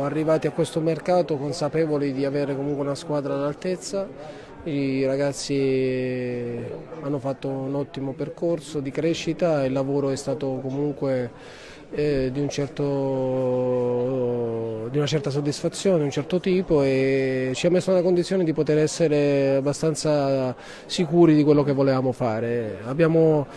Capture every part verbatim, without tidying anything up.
arrivati a questo mercato consapevoli di avere comunque una squadra all'altezza. I ragazzi hanno fatto un ottimo percorso di crescita e il lavoro è stato comunque eh, di, un certo, di una certa soddisfazione, di un certo tipo, e ci ha messo nella condizione di poter essere abbastanza sicuri di quello che volevamo fare. Abbiamo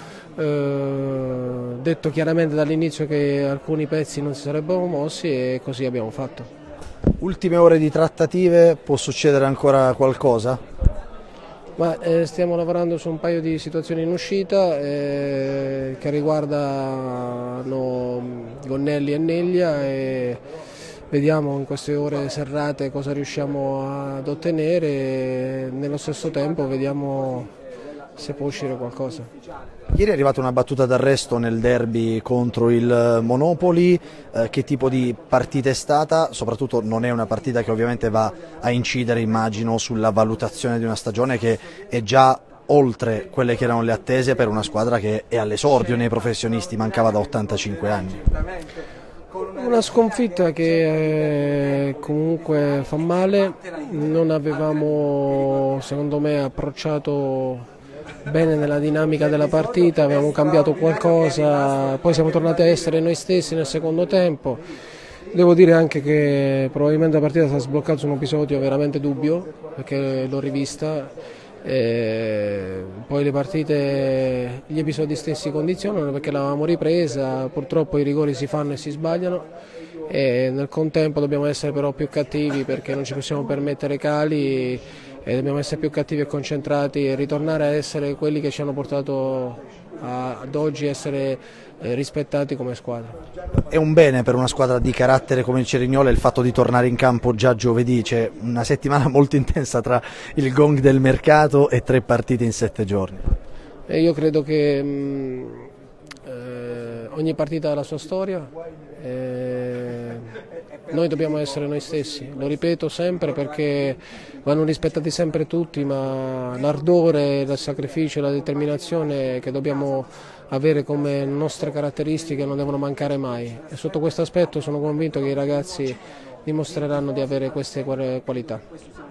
eh, detto chiaramente dall'inizio che alcuni pezzi non si sarebbero mossi e così abbiamo fatto. Ultime ore di trattative, può succedere ancora qualcosa? Ma, eh, stiamo lavorando su un paio di situazioni in uscita eh, che riguardano Gonnelli e Neglia, e vediamo in queste ore serrate cosa riusciamo ad ottenere e nello stesso tempo vediamo se può uscire qualcosa. Ieri è arrivata una battuta d'arresto nel derby contro il Monopoli, eh, che tipo di partita è stata? Soprattutto non è una partita che ovviamente va a incidere, immagino, sulla valutazione di una stagione che è già oltre quelle che erano le attese per una squadra che è all'esordio nei professionisti, mancava da ottantacinque anni. Una sconfitta che eh, comunque fa male, non avevamo secondo me approcciato bene nella dinamica della partita, abbiamo cambiato qualcosa, poi siamo tornati a essere noi stessi nel secondo tempo. Devo dire anche che probabilmente la partita si è sbloccata su un episodio veramente dubbio, perché l'ho rivista, e poi le partite, gli episodi stessi condizionano perché l'avevamo ripresa, purtroppo i rigori si fanno e si sbagliano, e nel contempo dobbiamo essere però più cattivi perché non ci possiamo permettere cali e dobbiamo essere più cattivi e concentrati e ritornare a essere quelli che ci hanno portato a, ad oggi essere eh, rispettati come squadra. È un bene per una squadra di carattere come il Cerignola il fatto di tornare in campo già giovedì, c'è una settimana molto intensa tra il gong del mercato e tre partite in sette giorni. E io credo che mh, eh, ogni partita ha la sua storia. Eh, Noi dobbiamo essere noi stessi, lo ripeto sempre perché vanno rispettati sempre tutti, ma l'ardore, il sacrificio e la determinazione che dobbiamo avere come nostre caratteristiche non devono mancare mai, e sotto questo aspetto sono convinto che i ragazzi dimostreranno di avere queste qualità.